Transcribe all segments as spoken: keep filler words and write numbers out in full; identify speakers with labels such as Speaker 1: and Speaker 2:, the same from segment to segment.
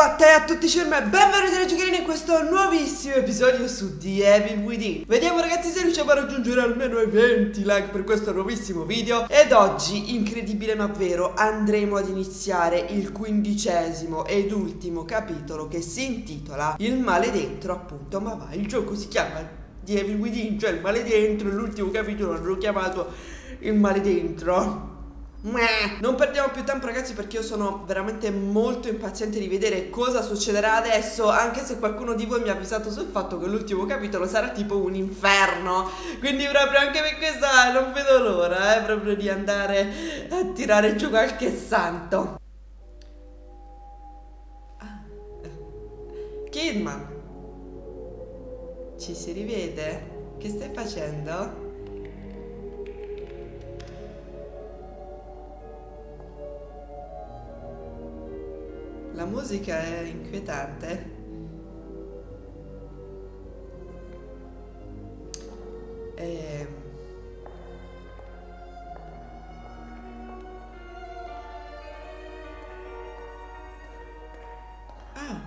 Speaker 1: a te e a tutti i benvenuti alle giocherini in questo nuovissimo episodio su The Evil Within. Vediamo ragazzi se riusciamo a raggiungere almeno i venti like per questo nuovissimo video. Ed oggi, incredibile ma vero, andremo ad iniziare il quindicesimo ed ultimo capitolo che si intitola Il male dentro, appunto. Ma va, il gioco si chiama The Evil Within, cioè il male dentro. L'ultimo capitolo l'ho chiamato Il male dentro. Non perdiamo più tempo ragazzi, perché io sono veramente molto impaziente di vedere cosa succederà adesso, anche se qualcuno di voi mi ha avvisato sul fatto che l'ultimo capitolo sarà tipo un inferno. Quindi proprio anche per questa non vedo l'ora eh, proprio di andare a tirare giù qualche santo. ah. Kidman, ci si rivede? Che stai facendo? La musica è inquietante. E... Ah.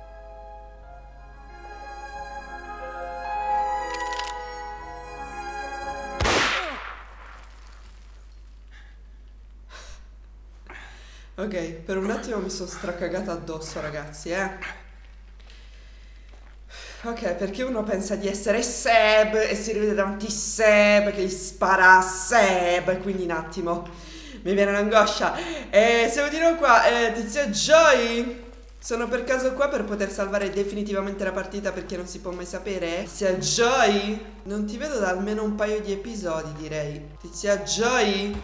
Speaker 1: Ok, per un attimo mi sono stracagata addosso ragazzi, eh. Ok, perché uno pensa di essere Seb e si rivede davanti Seb che gli spara a Seb, e quindi un attimo mi viene l'angoscia. E siamo di nuovo qua, eh, Tizia Joy. Sono per caso qua per poter salvare definitivamente la partita, perché non si può mai sapere. Tizia Joy? Non ti vedo da almeno un paio di episodi, direi. Tizia Joy?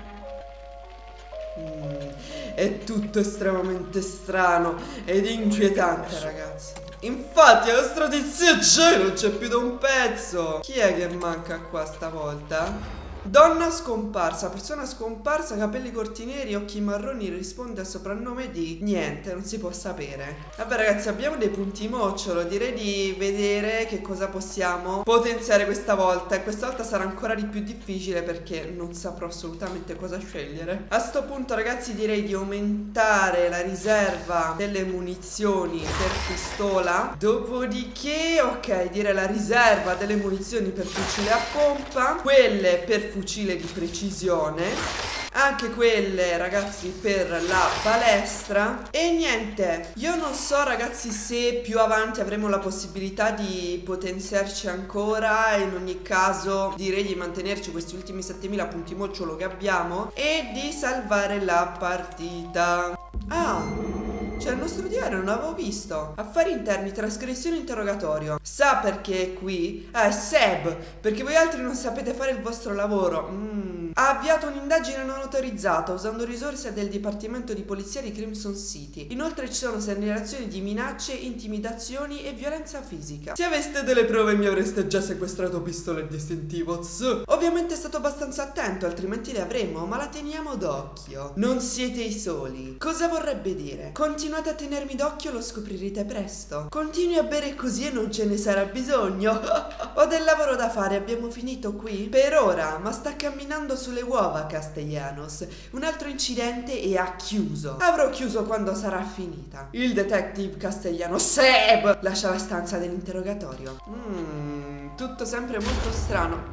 Speaker 1: Mm. È tutto estremamente strano ed inquietante ragazzi. Infatti la nostra Tizia Joy non c'è più da un pezzo. Chi è che manca qua stavolta? Donna scomparsa, persona scomparsa, capelli corti neri, occhi marroni, risponde al soprannome di... niente, non si può sapere. Vabbè ragazzi, abbiamo dei punti mocciolo, direi di vedere che cosa possiamo potenziare questa volta. E questa volta sarà ancora di più difficile perché non saprò assolutamente cosa scegliere. A sto punto ragazzi direi di aumentare la riserva delle munizioni per pistola. Dopodiché, ok, direi la riserva delle munizioni per fucile a pompa, quelle per fucile di precisione, anche quelle ragazzi per la balestra. E niente, io non so ragazzi se più avanti avremo la possibilità di potenziarci ancora. In ogni caso direi di mantenerci questi ultimi settemila punti mocciolo che abbiamo e di salvare la partita. Ah, c'è il nostro diario, non l'avevo visto. Affari interni, trascrizione interrogatorio. Sa perché è qui? Ah, è Seb, perché voi altri non sapete fare il vostro lavoro. mm. Ha avviato un'indagine non autorizzata usando risorse del Dipartimento di Polizia di Crimson City. Inoltre ci sono segnalazioni di minacce, intimidazioni e violenza fisica. Se aveste delle prove mi avreste già sequestrato pistola e distintivo. Tss. Ovviamente è stato abbastanza attento, altrimenti le avremmo, ma la teniamo d'occhio. Non siete i soli. Cosa vorrebbe dire? Continuate a tenermi d'occhio, lo scoprirete presto. Continui a bere così e non ce ne sarà bisogno. Ho del lavoro da fare, abbiamo finito qui? Per ora, ma sta camminando sulle uova Castellanos. Un altro incidente e ha chiuso. Avrò chiuso quando sarà finita. Il detective Castellanos Seb lascia la stanza dell'interrogatorio. Mmm, tutto sempre molto strano.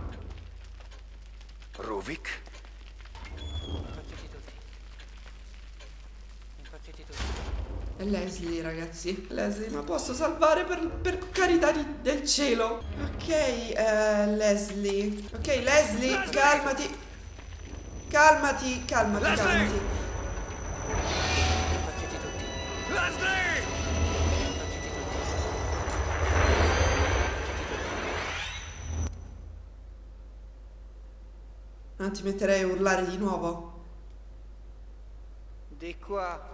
Speaker 2: Ruvik?
Speaker 1: È Leslie ragazzi. Leslie, ma posso salvare per, per carità di, del cielo? Ok, uh, Leslie. Ok, Leslie, Leslie, calmati. Calmati, calmati, Leslie! calmati.
Speaker 2: Leslie!
Speaker 1: Non ti metterei a urlare di nuovo?
Speaker 2: Di qua.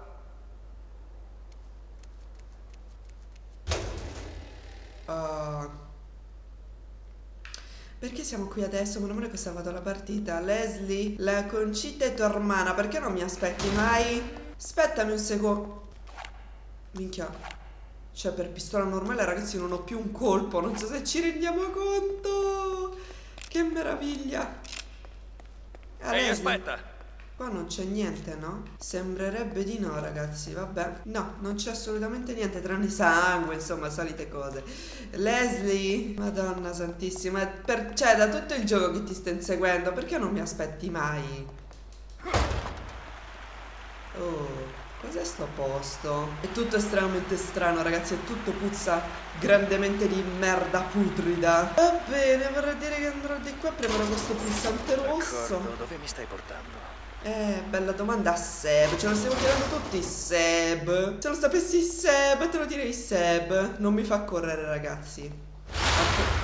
Speaker 1: Uh, perché siamo qui adesso? Meno male che ho salvato la partita. Leslie, la Concita è tua hermana. Perché non mi aspetti mai? Aspettami un secondo. Minchia. Cioè per pistola normale ragazzi non ho più un colpo. Non so se ci rendiamo conto. Che meraviglia.
Speaker 2: Ehi, aspetta.
Speaker 1: Qua non c'è niente, no? Sembrerebbe di no, ragazzi, vabbè. No, non c'è assolutamente niente, tranne sangue, insomma, solite cose. Leslie, Madonna santissima, per, cioè, da tutto il gioco che ti sto inseguendo, perché non mi aspetti mai? Oh, cos'è sto posto? È tutto estremamente strano, ragazzi, è tutto puzza grandemente di merda putrida. Va bene, vorrei dire che andrò di qua, premerò questo pulsante rosso.
Speaker 2: D'accordo, dove mi stai portando?
Speaker 1: Eh, bella domanda a Seb, ce lo stiamo chiedendo tutti Seb. Se lo sapessi Seb, te lo direi Seb. Non mi fa correre, ragazzi. Ecco.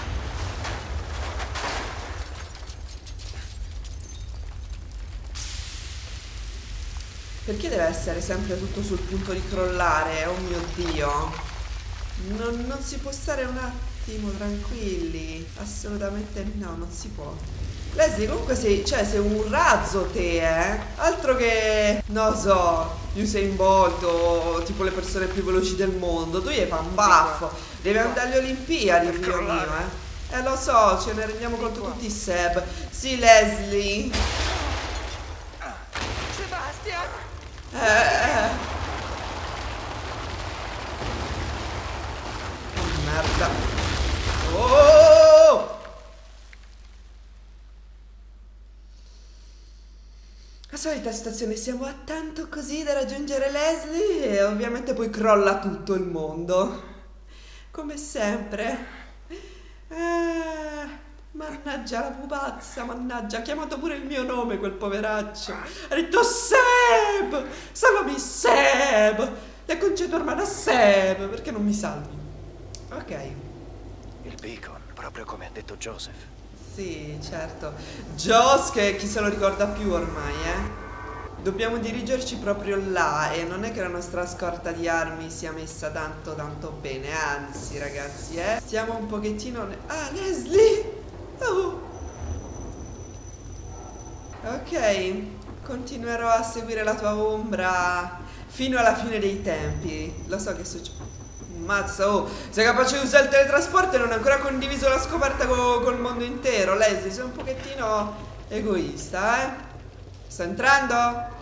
Speaker 1: Perché deve essere sempre tutto sul punto di crollare? Oh mio Dio. Non, non si può stare un attimo tranquilli. Assolutamente no, non si può. Leslie, comunque sei, cioè, sei un razzo te, eh? Altro che, non so, Usain Bolt o tipo le persone più veloci del mondo. Tu gli fai un baffo. Devi andare alle Olimpiadi, figlio mio, eh? Eh, lo so, ce ne rendiamo conto tutti, Seb. Sì, Leslie.
Speaker 2: Sebastian!
Speaker 1: Eh, eh. Oh, merda. Oh! La solita situazione, siamo a tanto così da raggiungere Leslie e ovviamente poi crolla tutto il mondo. Come sempre. Eh, mannaggia la pupazza, mannaggia, ha chiamato pure il mio nome quel poveraccio. Ha detto Seb! Salvami Seb! Le concedo ormai a Seb, perché non mi salvi? Ok.
Speaker 2: Il beacon, proprio come ha detto Joseph.
Speaker 1: Sì, certo. Joss, che chi se lo ricorda più ormai, eh? Dobbiamo dirigerci proprio là e non è che la nostra scorta di armi sia messa tanto tanto bene, anzi ragazzi, eh? Stiamo un pochettino... Ah, Leslie! Oh! Ok, continuerò a seguire la tua ombra fino alla fine dei tempi. Lo so che succede. Mazza, oh, sei capace di usare il teletrasporto e non hai ancora condiviso la scoperta co col mondo intero, Leslie, sei un pochettino egoista, eh? Sto entrando?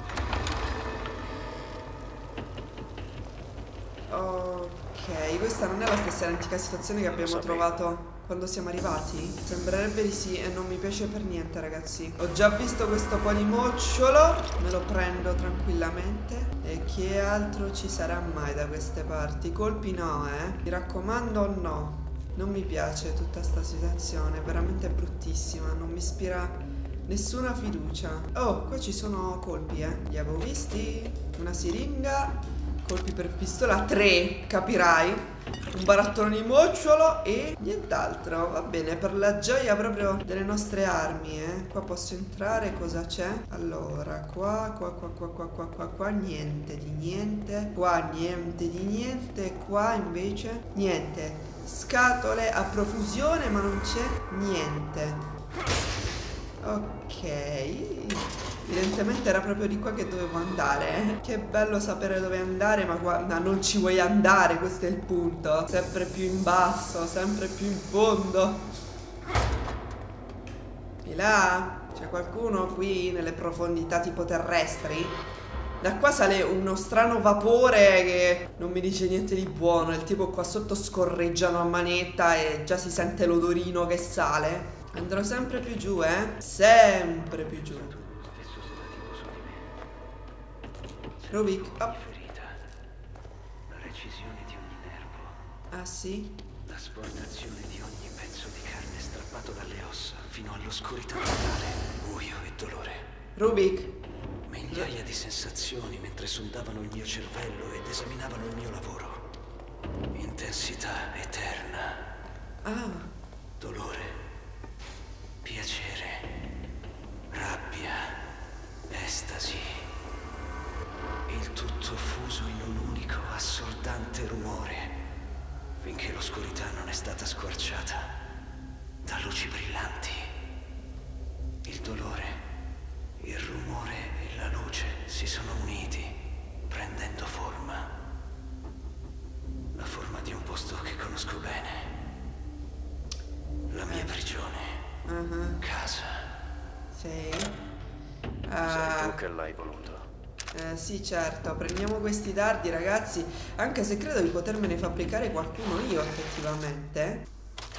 Speaker 1: Ok, questa non è la stessa identica situazione che abbiamo trovato quando siamo arrivati? Sembrerebbe di sì e non mi piace per niente, ragazzi. Ho già visto questo polimocciolo, me lo prendo tranquillamente. E che altro ci sarà mai da queste parti? Colpi no, eh? Mi raccomando, no. Non mi piace tutta sta situazione, è veramente bruttissima, non mi ispira nessuna fiducia. Oh, qua ci sono colpi, eh? Li avevo visti? Una siringa, colpi per pistola, tre, capirai? Un barattolo di mocciolo e nient'altro. Va bene, per la gioia proprio delle nostre armi, eh. Qua posso entrare, cosa c'è? Allora, qua, qua, qua, qua, qua, qua, qua, qua, niente di niente. Qua niente di niente. Qua invece niente. Scatole a profusione, ma non c'è niente. Ok. Evidentemente era proprio di qua che dovevo andare. Che bello sapere dove andare, ma guarda, non ci vuoi andare, questo è il punto. Sempre più in basso, sempre più in fondo. E là? C'è qualcuno qui nelle profondità tipo terrestri? Da qua sale uno strano vapore che non mi dice niente di buono. Il tipo qua sotto scorreggiano a manetta e già si sente l'odorino che sale. Andrò sempre più giù, eh? Sempre più giù. Rubik, oh.
Speaker 3: La recisione di ogni nervo.
Speaker 1: Ah sì?
Speaker 3: La sportazione di ogni pezzo di carne strappato dalle ossa fino all'oscurità totale, buio e dolore.
Speaker 1: Rubik.
Speaker 3: Migliaia di sensazioni mentre sondavano il mio cervello ed esaminavano il mio lavoro. Intensità eterna.
Speaker 1: Ah.
Speaker 3: Dolore. Piacere. Rabbia. Estasi. Il tutto fuso in un unico assordante rumore, finché l'oscurità non è stata squarciata da luci brillanti. Il dolore, il rumore e la luce si sono uniti, prendendo forma. La forma di un posto che conosco bene. La mia prigione.
Speaker 1: Uh-huh.
Speaker 3: Casa.
Speaker 1: Sì.
Speaker 3: Sei
Speaker 1: Uh,
Speaker 3: tu
Speaker 2: che l'hai voluto.
Speaker 1: Eh sì, certo, prendiamo questi dardi, ragazzi, anche se credo di potermene fabbricare qualcuno io, effettivamente.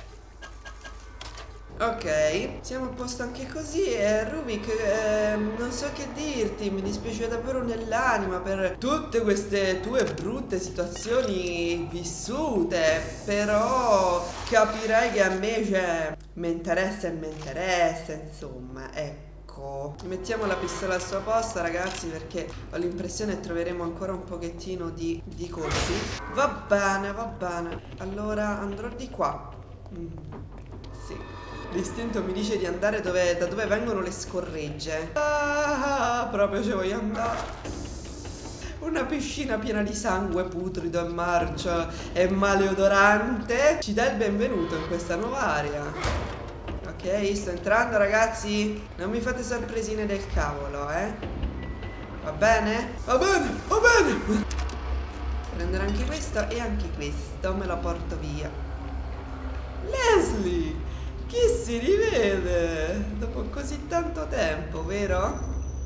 Speaker 1: Ok, siamo a posto anche così. E Rubik, eh, non so che dirti, mi dispiace davvero nell'anima per tutte queste tue brutte situazioni vissute. Però capirai che a me, cioè, mi interessa e mi interessa, insomma, ecco. Mettiamo la pistola al suo posto, ragazzi, perché ho l'impressione che troveremo ancora un pochettino di, di colpi. Va bene, va bene. Allora andrò di qua. Mm, sì. L'istinto mi dice di andare dove, da dove vengono le scorregge. Ah, proprio ci voglio andare. Una piscina piena di sangue putrido e marcio e maleodorante ci dà il benvenuto in questa nuova area. Ok, sto entrando, ragazzi. Non mi fate sorpresine del cavolo, eh. Va bene? Va bene, va bene. Prendere anche questo e anche questo. Me lo porto via. Leslie! Chi si rivede dopo così tanto tempo, vero?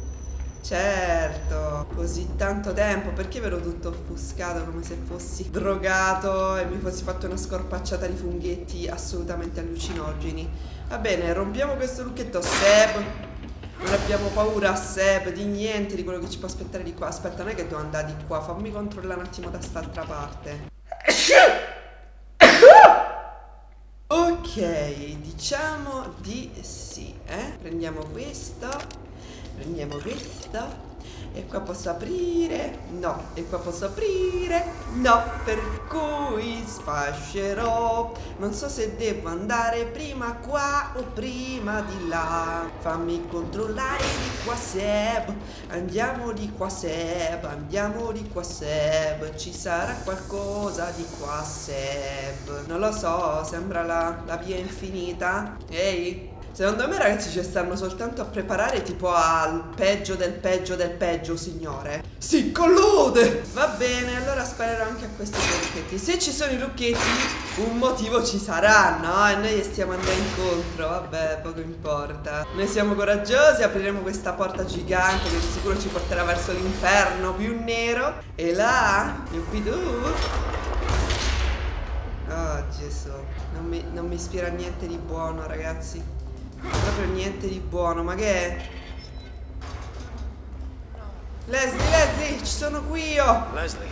Speaker 1: Certo, così tanto tempo, perché ve l'ho tutto offuscato come se fossi drogato e mi fossi fatto una scorpacciata di funghetti assolutamente allucinogeni. Va bene, rompiamo questo lucchetto, Seb. Non abbiamo paura, Seb, di niente di quello che ci può aspettare di qua. Aspetta, non è che devo andare di qua, fammi controllare un attimo da st'altra parte. Ok, diciamo di sì, eh? Prendiamo questo, prendiamo questo, e qua posso aprire, no, e qua posso aprire, no, per cui sfascerò. Non so se devo andare prima qua o prima di là. Fammi controllare di qua, Seb. Andiamo di qua, Seb, andiamo di qua, Seb. Ci sarà qualcosa di qua, Seb. Non lo so, sembra la, la via infinita. Ehi, secondo me, ragazzi, ci stanno soltanto a preparare tipo al peggio del peggio del peggio, signore. Sì, con lode! Va bene, allora sparerò anche a questi lucchetti. Se ci sono i lucchetti, un motivo ci sarà, no? E noi stiamo andando incontro. Vabbè, poco importa. Noi siamo coraggiosi, apriremo questa porta gigante che di sicuro ci porterà verso l'inferno più nero. E là, yuppidoo. Oh, Gesù. Non mi, non mi ispira niente di buono, ragazzi. Proprio niente di buono, ma che è? Leslie, Leslie, ci sono qui io!
Speaker 2: Leslie.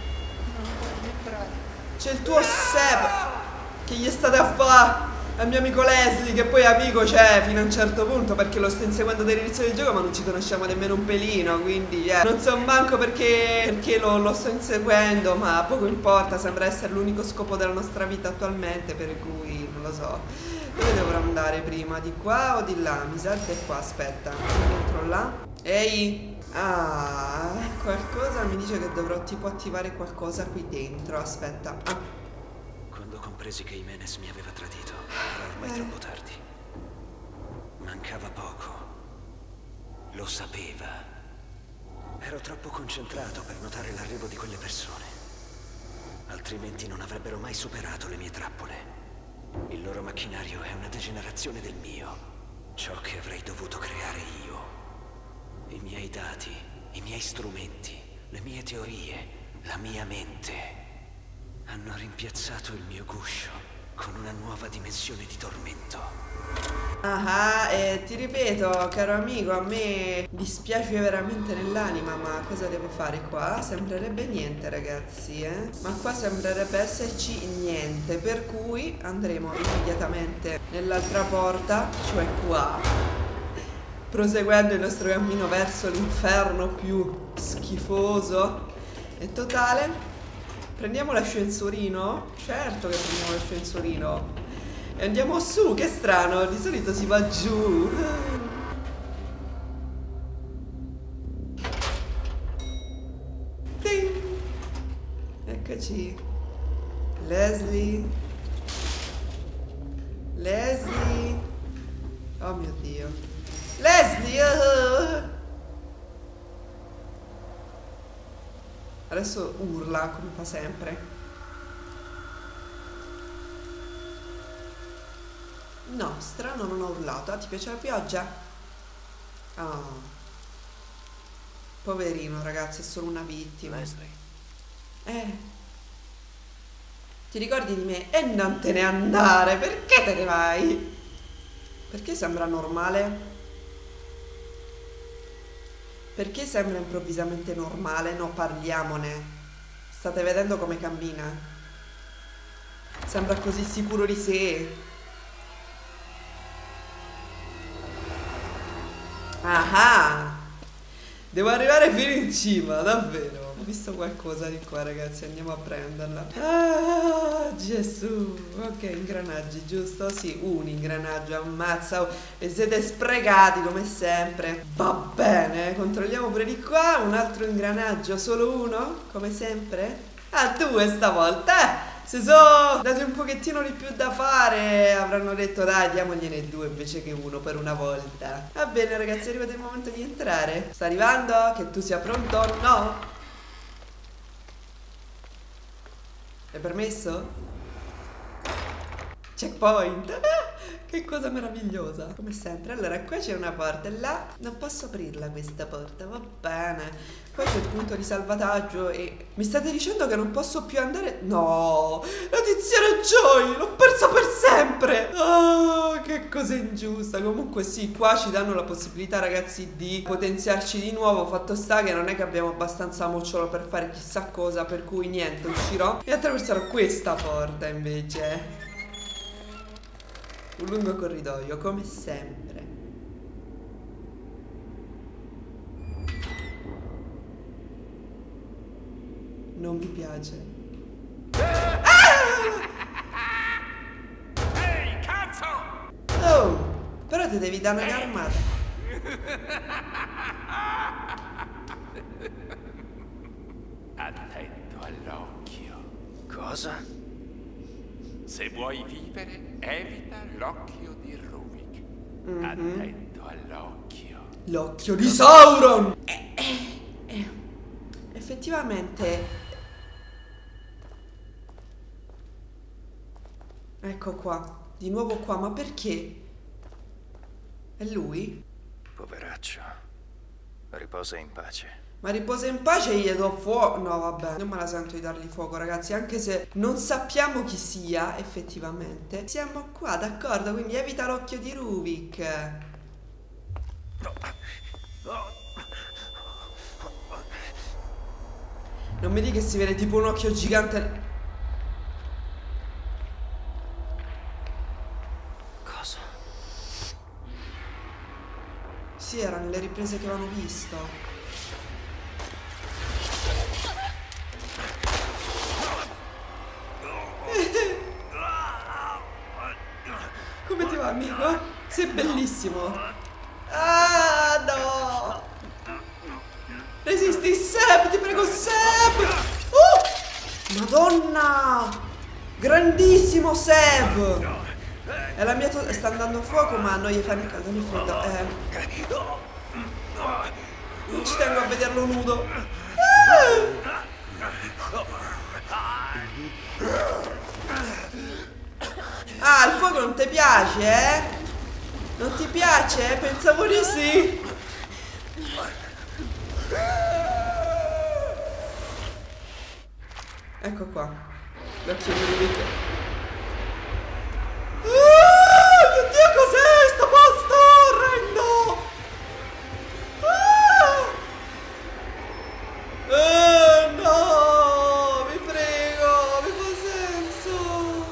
Speaker 1: C'è il tuo Seb! Che gli state a fare? Al mio amico Leslie, che poi amico c'è fino a un certo punto, perché lo sto inseguendo dall'inizio del gioco, ma non ci conosciamo nemmeno un pelino, quindi eh. Non so manco perché, perché lo, lo sto inseguendo, ma poco importa, sembra essere l'unico scopo della nostra vita attualmente, per cui non lo so. Dove dovrò andare prima? Di qua o di là? Mi sa che è qua, aspetta. Entro là. Ehi! Ah, qualcosa mi dice che dovrò tipo attivare qualcosa qui dentro. Aspetta. Ah.
Speaker 3: Quando compresi che Jimenez mi aveva tradito, era ormai eh. troppo tardi. Mancava poco. Lo sapeva. Ero troppo concentrato per notare l'arrivo di quelle persone. Altrimenti non avrebbero mai superato le mie trappole. Il loro macchinario è una degenerazione del mio. Ciò che avrei dovuto creare io. I miei dati, i miei strumenti, le mie teorie, la mia mente hanno rimpiazzato il mio guscio con una nuova dimensione di tormento.
Speaker 1: Ah, e ti ripeto, caro amico, a me dispiace veramente nell'anima, ma cosa devo fare qua? Sembrerebbe niente, ragazzi, eh? Ma qua sembrerebbe esserci niente, per cui andremo immediatamente nell'altra porta, cioè qua, proseguendo il nostro cammino verso l'inferno più schifoso e totale. Prendiamo l'ascensorino? Certo che prendiamo l'ascensorino. E andiamo su, che strano, di solito si va giù. Ting. Eccoci. Leslie. Leslie. Oh mio Dio. Leslie! Oh. Adesso urla come fa sempre. No, strano, non ho urlato. Ah, ti piace la pioggia? Oh. Poverino, ragazzi, è solo una vittima.
Speaker 2: Leslie.
Speaker 1: Eh. Ti ricordi di me? E non te ne andare. Perché te ne vai? Perché sembra normale? Perché sembra improvvisamente normale? No, parliamone. State vedendo come cammina? Sembra così sicuro di sé. Ah! Devo arrivare fino in cima, davvero. Ho visto qualcosa di qua, ragazzi, andiamo a prenderla. Ah, Gesù. Ok, ingranaggi, giusto? Sì, un ingranaggio, ammazza. E siete sprecati come sempre. Va bene, controlliamo pure di qua. Un altro ingranaggio, solo uno? Come sempre? Ah, due stavolta, eh! Se sono dati un pochettino di più da fare, avranno detto dai, diamogliene due invece che uno per una volta. Va bene, ragazzi, è arrivato il momento di entrare. Sta arrivando? Che tu sia pronto? No? È permesso? Checkpoint. Che cosa meravigliosa. Come sempre. Allora, qua c'è una porta e là non posso aprirla questa porta. Va bene. Qua c'è il punto di salvataggio e... Mi state dicendo che non posso più andare? No! La tiziana Joy! L'ho persa per sempre! Oh, che cosa ingiusta. Comunque sì, qua ci danno la possibilità, ragazzi, di potenziarci di nuovo. Fatto sta che non è che abbiamo abbastanza mocciolo per fare chissà cosa, per cui niente, uscirò e attraverserò questa porta invece. Un lungo corridoio, come sempre. Non mi piace.
Speaker 4: Ehi, cazzo!
Speaker 1: Oh, però ti devi dare una armata.
Speaker 4: Attento all'occhio.
Speaker 2: Cosa?
Speaker 4: Se vuoi vivere, evita l'occhio di Ruvik.
Speaker 1: Mm-hmm.
Speaker 4: Attento all'occhio.
Speaker 1: L'occhio di Sauron! Eh, eh, eh. Effettivamente... Ecco qua, di nuovo qua, ma perché? È lui?
Speaker 2: Poveraccio. Riposa in pace.
Speaker 1: Ma riposa in pace e gli do fuoco. No, vabbè, non me la sento di dargli fuoco, ragazzi. Anche se non sappiamo chi sia, effettivamente. Siamo qua, d'accordo, quindi evita l'occhio di Ruvik. Non mi dica che si vede tipo un occhio gigante.
Speaker 2: Cosa?
Speaker 1: Sì, erano le riprese che avevano visto. Come ti va, amico? Sei bellissimo. Ah, no. Resisti, Seb, ti prego, Seb. Uh, Madonna. Grandissimo Seb. È la mia... Sta andando a fuoco, ma non gli fa né caldo né freddo. Eh. Non ci tengo a vederlo nudo. Ah. Ah, il fuoco non ti piace, eh? Non ti piace? Pensavo di sì. Ecco qua. L'occhio di Ruvik. Ah, mio Dio, cos'è sto posto orrendo? Ah! Eh, no, vi prego, mi fa senso.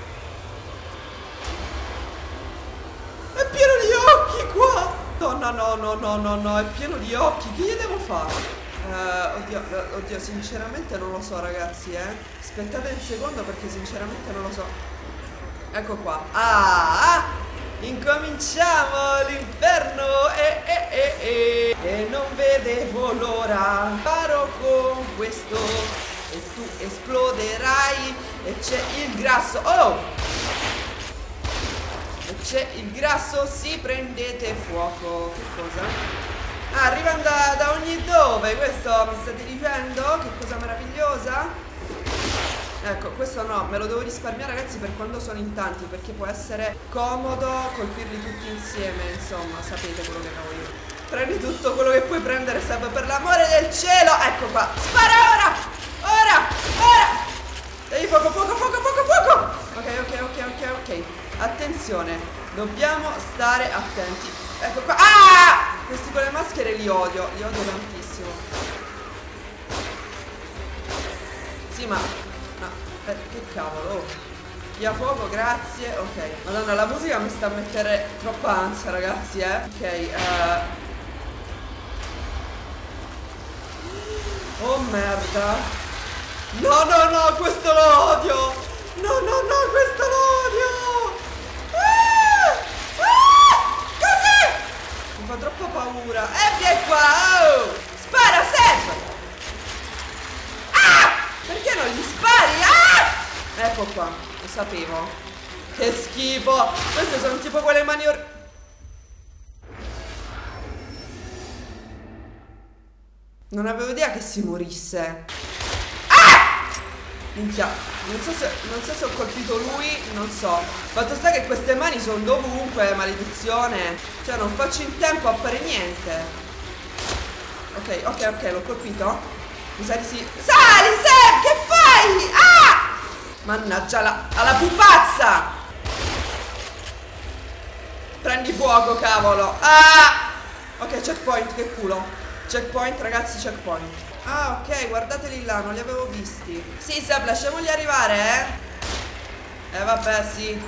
Speaker 1: È pieno di occhi qua. No, no, no, no, no, no, no, è pieno di occhi. Che gli devo fare? Uh, oddio, oddio, sinceramente non lo so, ragazzi, eh. Aspettate un secondo perché sinceramente non lo so. Ecco qua. Ah, incominciamo l'inferno. E, e, e, e. E non vedevo l'ora. Paro con questo e tu esploderai. E c'è il grasso. Oh! E c'è il grasso. Sì, prendete fuoco. Che cosa? Ah, arrivano da, da ogni dove, questo mi state dicendo? Che cosa meravigliosa? Ecco, questo no, me lo devo risparmiare, ragazzi, per quando sono in tanti, perché può essere comodo colpirli tutti insieme, insomma, sapete quello che avevo io. Prendi tutto quello che puoi prendere, Seb, per l'amore del cielo. Ecco qua. Spara ora. Ora. Ora. Dai fuoco, fuoco, fuoco, fuoco, fuoco. Ok, ok, ok, ok, ok. Attenzione. Dobbiamo stare attenti. Ecco qua. Ah! Questi con le maschere li odio. Li odio tantissimo. Sì, ma... ma... Eh, che cavolo. Oh. Via fuoco, grazie. Ok. Madonna, la musica mi sta a mettere troppa ansia, ragazzi, eh. Ok, uh... oh merda. No, no, no, questo lo odio. No, no, no, questo lo odio. Ah! Ah! Cos'è? Mi fa troppa paura. Eh, vieni qua. Oh! Spara, Seb. Ah! Perché non gli spari? Ah! Ecco qua, lo sapevo. Che schifo. Queste sono tipo quelle mani or... Non avevo idea che si morisse. Ah! Minchia. Non so se, non so se ho colpito lui. Non so. Fatto sta che queste mani sono dovunque. Maledizione. Cioè non faccio in tempo a fare niente. Ok, ok, ok. L'ho colpito. Mi sa di sì. Sali, Seb, che fai? Ah! Mannaggia la, alla pupazza. Prendi fuoco, cavolo. Ah! Ok, checkpoint, che culo. Checkpoint, ragazzi, checkpoint. Ah, ok, guardateli là, non li avevo visti. Sì, Seb, lasciamoli arrivare, eh. Eh, vabbè, sì.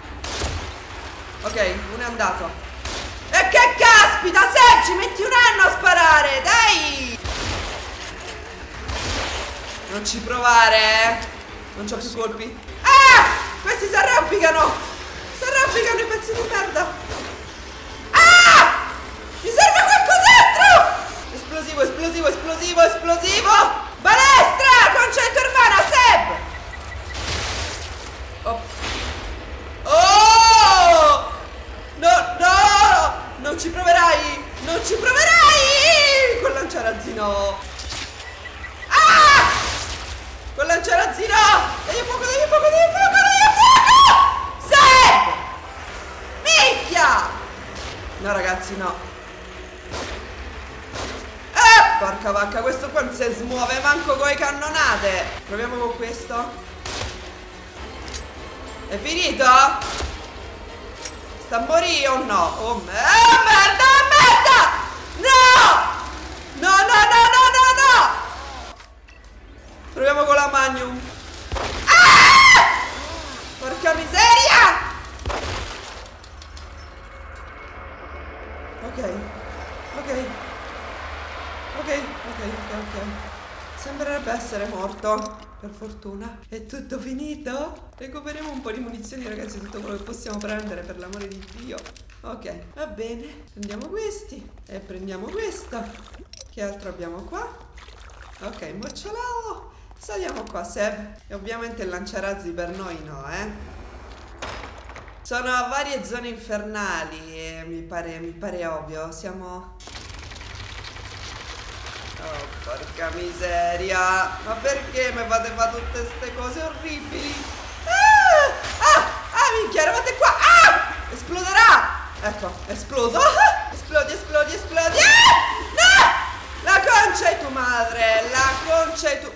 Speaker 1: Ok, uno è andato. E che caspita, Seb, ci metti un anno a sparare, dai. Non ci provare, eh. Non c'ho più colpi. Ah! Questi si arrampicano. Si arrampicano i pezzi di merda. Ah! Mi serve qualcos'altro. Esplosivo, esplosivo, esplosivo, esplosivo. Balestra! Concentro urbana, Seb! Oh! Oh! No, no! Non ci proverai! Non ci proverai! Con lanciarazzino! Ah! Con lanciarazzino! Dai fuoco, dai fuoco, dai fuoco, dai fuoco! Seb! Minchia! No, ragazzi, no. Porca vacca, questo qua non si smuove manco con le cannonate. Proviamo con questo. È finito? Sta a morire o no? Oh merda, oh, merda, oh, merda! No! No, no, no, no, no, no! Proviamo con la Magnum. Ah! Porca miseria! Ok, ok. Ok, ok, ok, ok. Sembrerebbe essere morto. Per fortuna. È tutto finito? Recuperiamo un po' di munizioni, ragazzi. Tutto quello che possiamo prendere, per l'amore di Dio. Ok, va bene. Prendiamo questi. E prendiamo questo. Che altro abbiamo qua? Ok, morciolavo. Saliamo qua, Seb. E ovviamente il lanciarazzi per noi no, eh. Sono a varie zone infernali. E mi pare, mi pare ovvio. Siamo... oh, porca miseria. Ma perché mi fate fare tutte queste cose orribili? Ah, ah, ah, minchia, eravate qua. Ah, esploderà. Ecco, è esploso. Ah, esplodi, esplodi, esplodi. Ah, no, la concia è tu madre. La concia è tu.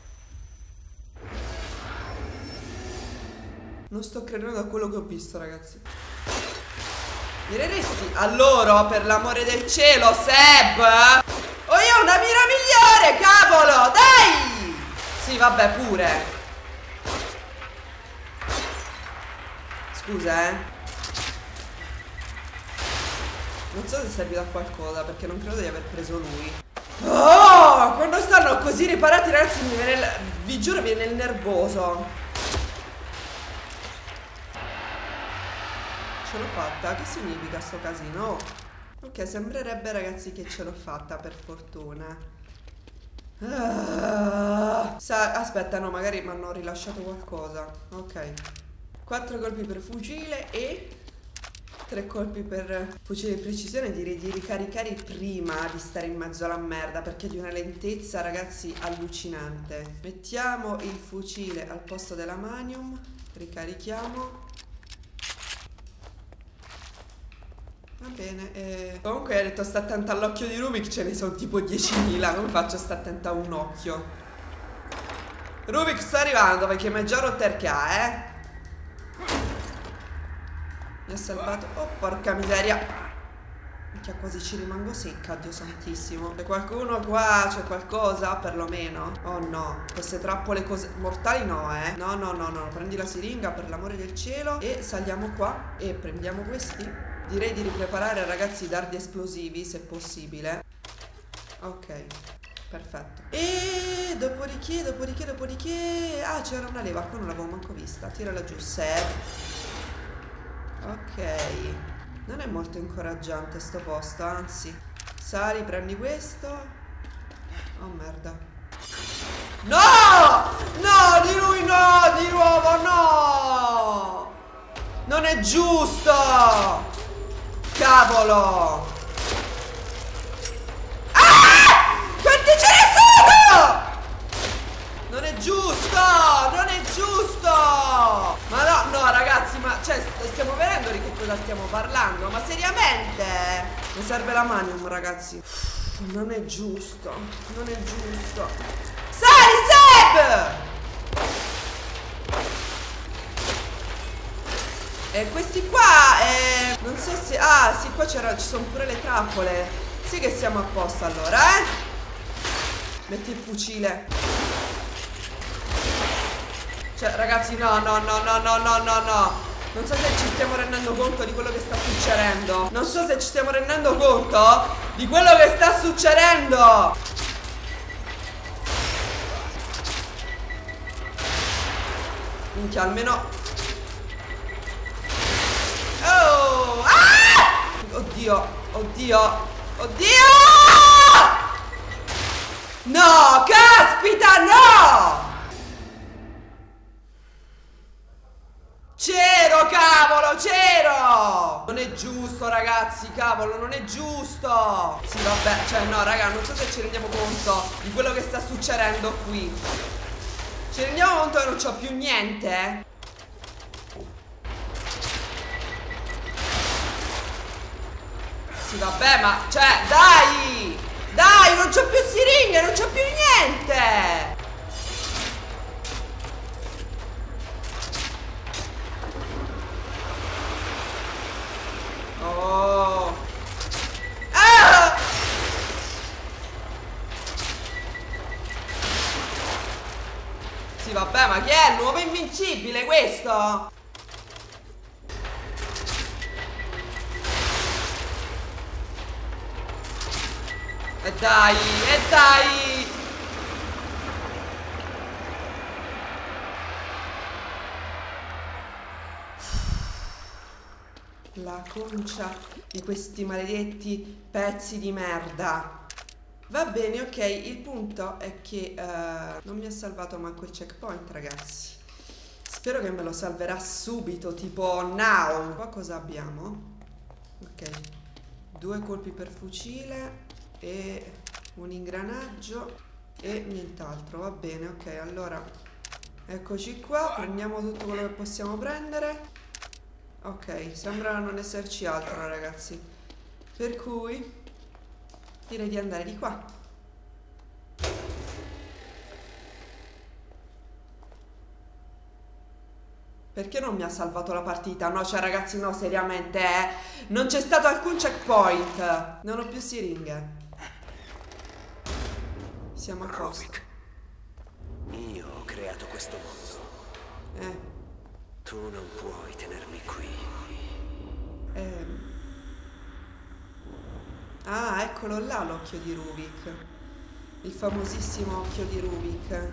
Speaker 1: Non sto credendo a quello che ho visto, ragazzi. Mireresti a loro, per l'amore del cielo, Seb. Oh, io ho una mira migliore, cavolo, dai! Sì, vabbè, pure. Scusa, eh. Non so se servirà a qualcosa, perché non credo di aver preso lui. Oh, quando stanno così riparati, ragazzi, mi viene il... vi giuro, mi viene il nervoso. Ce l'ho fatta? Che significa sto casino? Ok, sembrerebbe, ragazzi, che ce l'ho fatta, per fortuna. Ah, sa, aspetta, no, magari mi hanno rilasciato qualcosa. Ok. Quattro colpi per fucile e tre colpi per fucile di precisione. Direi di ricaricare prima di stare in mezzo alla merda, perché è di una lentezza, ragazzi, allucinante. Mettiamo il fucile al posto della Magnum. Ricarichiamo. Va bene, eh. Comunque hai detto sta attenta all'occhio di Rubik, ce ne sono tipo diecimila. Come faccio a sta attenta a un occhio? Rubik sta arrivando perché mi ha già rotto il ca, eh. Mi ha salvato. Oh porca miseria. Minchia, quasi ci rimango secca, Dio santissimo. C'è qualcuno qua? C'è qualcosa perlomeno? Oh no, queste trappole cose mortali no, eh. No, no, no, no. Prendi la siringa per l'amore del cielo. E saliamo qua e prendiamo questi. Direi di ripreparare, ragazzi, i dardi esplosivi, se possibile. Ok, perfetto. E dopodiché, dopodiché, dopodiché... Ah, c'era una leva, qua non l'avevo manco vista. Tirala giù, Seb. Ok. Non è molto incoraggiante sto posto, anzi. Sali, prendi questo. Oh merda. No! No, di lui no! Di nuovo no! Non è giusto! Cavolo! Ah! Quanti ce ne sono? Non è giusto! Non è giusto! Ma no, no ragazzi, ma cioè stiamo vedendo di che cosa stiamo parlando? Ma seriamente? Mi serve la manium, ragazzi. Non è giusto. Non è giusto. Sali, Seb! E questi qua, eh, non so se... Ah, sì, qua c'era, ci sono pure le trappole. Sì che siamo a posto allora, eh? Metti il fucile. Cioè, ragazzi, no, no, no, no, no, no, no, no. Non so se ci stiamo rendendo conto di quello che sta succedendo. Non so se ci stiamo rendendo conto di quello che sta succedendo. Minchia, almeno... Oh! Ah! Oddio, oddio, oddio! No, caspita, no! C'ero, cavolo, c'ero! Non è giusto, ragazzi, cavolo, non è giusto! Sì, vabbè, cioè, no, raga, non so se ci rendiamo conto di quello che sta succedendo qui. Ci rendiamo conto che non c'ho più niente? Sì, vabbè, ma, cioè, dai! Dai, non c'ho più siringhe, non c'ho più niente! Oh! Ah! Sì, vabbè, ma chi è? Il nuovo invincibile questo? E dai, e dai! La concia di questi maledetti pezzi di merda. Va bene, ok, il punto è che uh, non mi ha salvato manco il checkpoint, ragazzi. Spero che me lo salverà subito, tipo now. Qua cosa abbiamo? Ok, due colpi per fucile e un ingranaggio e nient'altro. Va bene, ok, allora eccoci qua, prendiamo tutto quello che possiamo prendere. Ok, sembra non esserci altro, ragazzi, per cui direi di andare di qua. Perché non mi ha salvato la partita? No, cioè ragazzi, no, seriamente, eh? Non c'è stato alcun checkpoint. Non ho più siringhe. Siamo a posto.
Speaker 3: Io ho creato questo mondo.
Speaker 1: Eh.
Speaker 3: Tu non puoi tenermi qui.
Speaker 1: Eh. Ah, eccolo là l'occhio di Rubik. Il famosissimo occhio di Rubik.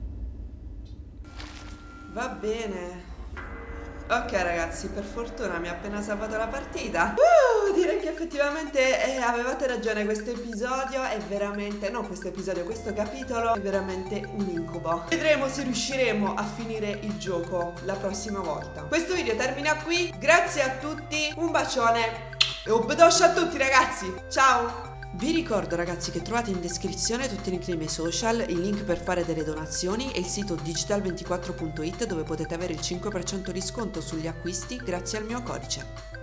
Speaker 1: Va bene. Ok ragazzi, per fortuna mi ha appena salvato la partita. uh, Direi che effettivamente eh, avevate ragione. Questo episodio è veramente... No, questo episodio, questo capitolo è veramente un incubo. Vedremo se riusciremo a finire il gioco la prossima volta. Questo video termina qui. Grazie a tutti, un bacione e un bedoscio a tutti ragazzi. Ciao. Vi ricordo ragazzi che trovate in descrizione tutti i link dei miei social, il link per fare delle donazioni e il sito digital ventiquattro punto it dove potete avere il cinque per cento di sconto sugli acquisti grazie al mio codice.